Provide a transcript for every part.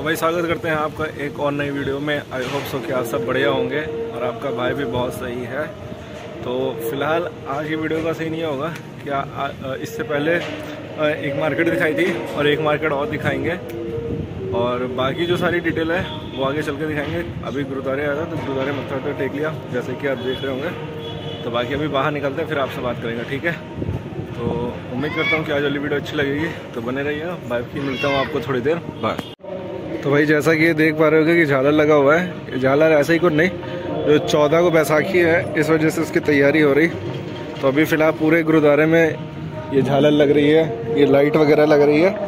तो भाई स्वागत करते हैं आपका एक और नई वीडियो में। आई होप सो कि आप सब बढ़िया होंगे और आपका भाई भी बहुत सही है। तो फिलहाल आज की वीडियो का सही नहीं होगा क्या, इससे पहले एक मार्केट दिखाई थी और एक मार्केट और दिखाएंगे और बाकी जो सारी डिटेल है वो आगे चल के दिखाएंगे। अभी गुरुद्वारे आया था तो गुरुद्वारे मत्था तो टेक लिया जैसे कि आप देख रहे होंगे। तो बाकी अभी बाहर निकलते हैं फिर आपसे बात करेंगे, ठीक है। तो उम्मीद करता हूँ कि आज वाली वीडियो अच्छी लगेगी, तो बने रहिए। बाकी मिलता हूँ आपको थोड़ी देर बाद। तो भाई जैसा कि ये देख पा रहे होगे कि झालर लगा हुआ है। झालर ऐसा ही कुछ नहीं, जो 14 को बैसाखी है इस वजह से उसकी तैयारी हो रही। तो अभी फ़िलहाल पूरे गुरुद्वारे में ये झालर लग रही है, ये लाइट वगैरह लग रही है।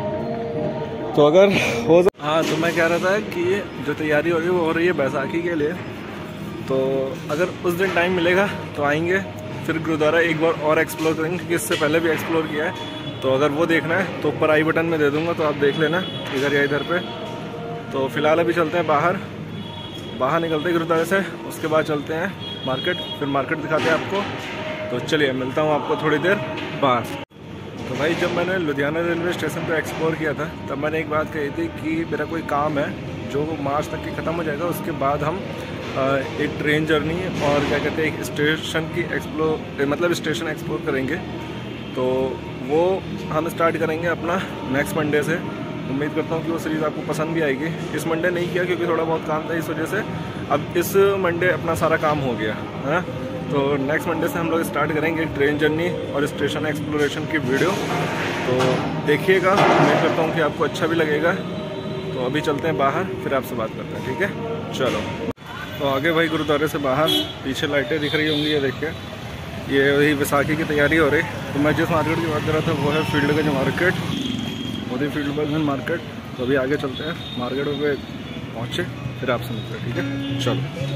तो अगर हो हाँ, तो मैं कह रहा था कि ये जो तैयारी हो रही है वो हो रही है बैसाखी के लिए। तो अगर उस दिन टाइम मिलेगा तो आएंगे, फिर गुरुद्वारा एक बार और एक्सप्लोर करेंगे क्योंकि इससे पहले भी एक्सप्लोर किया है। तो अगर वो देखना है तो ऊपर आई बटन में दे दूंगा, तो आप देख लेना इधर या इधर पे। तो फिलहाल अभी चलते हैं बाहर निकलते हैं गुरुद्वारे से, उसके बाद चलते हैं मार्केट, फिर मार्केट दिखाते हैं आपको। तो चलिए मिलता हूँ आपको थोड़ी देर बाद। तो भाई जब मैंने लुधियाना रेलवे स्टेशन पर एक्सप्लोर किया था तब मैंने एक बात कही थी कि मेरा कोई काम है जो मार्च तक की ख़त्म हो जाएगा, उसके बाद हम एक ट्रेन जर्नी और क्या कहते हैं एक स्टेशन की स्टेशन एक्सप्लोर करेंगे। तो वो हम स्टार्ट करेंगे अपना नेक्स्ट मंडे से। उम्मीद करता हूँ कि वो सीरीज़ आपको पसंद भी आएगी। इस मंडे नहीं किया क्योंकि थोड़ा बहुत काम था, इस वजह से अब इस मंडे अपना सारा काम हो गया है। तो नेक्स्ट मंडे से हम लोग स्टार्ट करेंगे ट्रेन जर्नी और स्टेशन एक्सप्लोरेशन की वीडियो। तो देखिएगा, उम्मीद करता हूँ कि आपको अच्छा भी लगेगा। तो अभी चलते हैं बाहर, फिर आपसे बात करते हैं, ठीक है। चलो, तो आगे भाई गुरुद्वारे से बाहर पीछे लाइटें दिख रही होंगी, ये देखिए, ये वही बैसाखी की तैयारी हो रही। तो मैं जिस मार्केट की बात कर रहा था वो है फील्ड गंज मार्केट, मोदी फील्ड गंज मार्केट। तो अभी आगे चलते हैं, मार्केट पे पहुँचे फिर आपसे मिलते हैं, ठीक है। चलो।